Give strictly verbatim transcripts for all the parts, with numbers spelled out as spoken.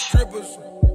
strippers.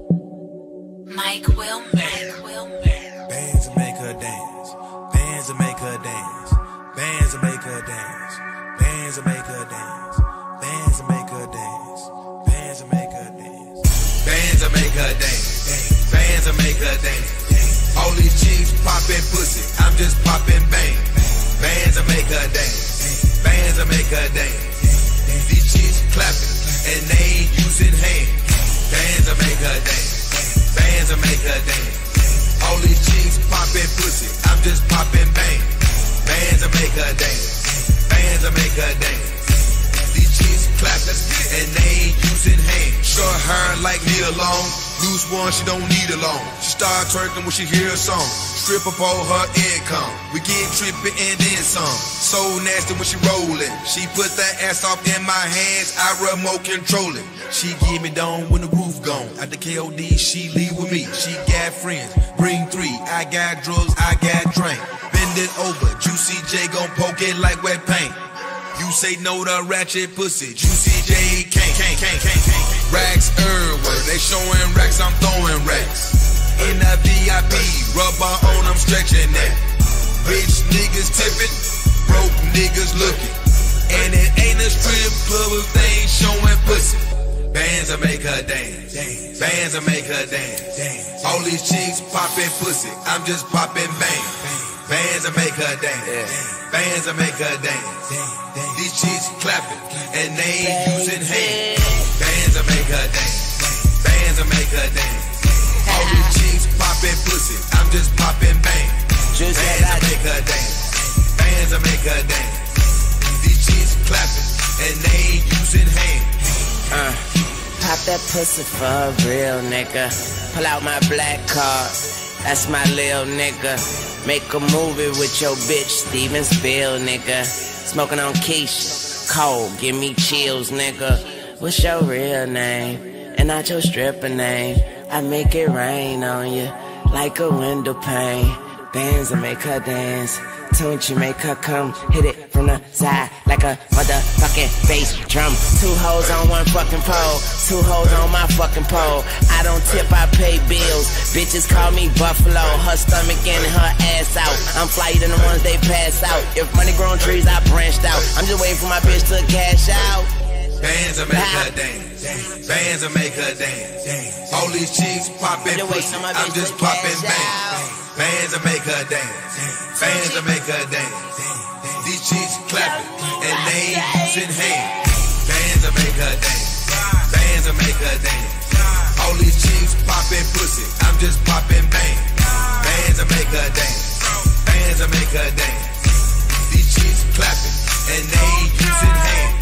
Mike Wilmer. Mike Wilmer. Bands that make her dance. Bands that make her dance. Bands that make her dance. Bands that make her dance. Bands that make her dance. Bands that make her dance. Bands that make her dance. Bands that make her dance. All these chicks poppin' pussy, I'm just poppin' bang. Bands that make her dance. Bands that make her dance. These chicks clappin' and they ain't using hands. Bands that make her dance. Bands that make her dance. All these chicks poppin' pussy, I'm just poppin' bang. Bands that make her dance. Bands that make her dance. These chicks clappin' and they ain't using hands. Short hair like me alone. Loose one, she don't need a loan. She start twerking when she hear a song. Strip up all her income. We get trippin' and then some. So nasty when she rollin'. She put that ass off in my hands, I remote control it. She give me down when the roof gone. At the K O D, she leave with me. She got friends, bring three. I got drugs, I got drink. Bend it over, Juicy J gon' poke it like wet paint. You say no to ratchet pussy, Juicy J can't, can't, can't, can't, can't. Racks everywhere, they showing racks, I'm throwing racks. In the V I P, rubber on, I'm stretching that. Rich niggas tipping, broke niggas looking. And it ain't a strip club if they ain't showing pussy. Bands that make her dance, bands that make her dance. All these chicks poppin' pussy, I'm just poppin' bang. Bands that make her dance, bands that make her dance. These chicks clappin' and they ain't using hands. Bands that make her dance, bands that make her dance. All these chicks poppin' pussy, I'm just poppin' bang. Bands that make her dance, bands that make her dance. These chicks clappin' and they ain't using hands. Uh, pop that pussy for a real nigga. Pull out my black card, that's my lil nigga. Make a movie with your bitch, Steven Spiel, nigga. Smoking on quiche, cold, give me chills, nigga. What's your real name? And not your stripper name. I make it rain on you like a window pane. Bands that make her dance. Tunchi make her come, hit it from the side like a motherfucking bass drum. Two hoes on one fucking pole, two hoes on my fucking pole. I don't tip, I pay bills. Bitches call me Buffalo, her stomach in and her ass out. I'm flyer than the ones they pass out. If money grown trees, I branched out. I'm just waiting for my bitch to cash out. Bands that make her dance, bands that make her dance. All these chicks poppin' pussy, I'm just poppin' bang. Bands that make her dance, bands that make her dance. These chicks clappin' and they ain't using hands. Bands that make her dance, bands that make her dance. All these chicks poppin' pussy, I'm just poppin' bang. Bands that make her dance, bands that make her dance. These chicks clappin' and they ain't using hands.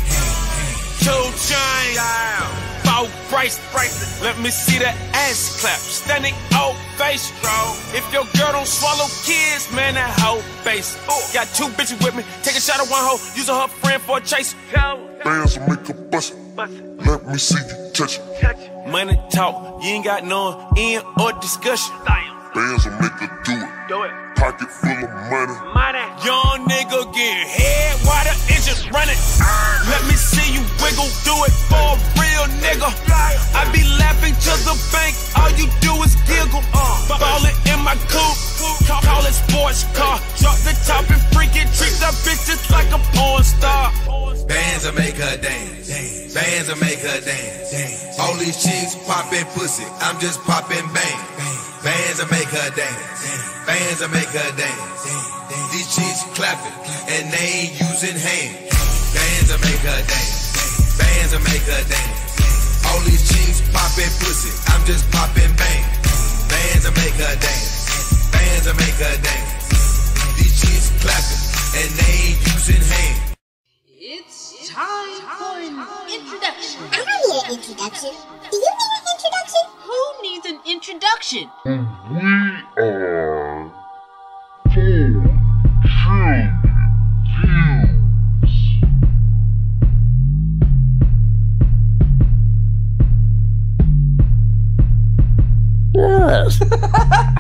Two chains, four bracelets. Let me see that ass clap. Standing ovation. If your girl don't swallow kids, man, that hoe face. Got two bitches with me. Take a shot at one hoe. Using her friend for a chase. Bands will make a bust. Let me see you touch it. Money talk. You ain't got no end or discussion. Bands will make her do it. Do it. Pocket full of money. Money. Young nigga get head while the engines running. Let me see you wiggle, do it for a real nigga. I be laughing to the bank, all you do is giggle. Ballin' in my coupe, call it sports car. Drop the top and freaking treat the bitches like a porn star. Bands that make her dance, bands that make her dance. All these chicks poppin' pussy, I'm just poppin' bang. Bands that make her dance, bands that make her dance. These chicks clappin' and they ain't using hands. Bands that make her dance, bands that make her dance. All these chicks poppin' pussy, I'm just poppin' bang. Bands that make her dance, bands that make her dance. These chicks clappin' and they ain't using hands. It's time for an introduction. I don't need an introduction. Do you need an introduction? Who needs an introduction? We are full true views. Yes.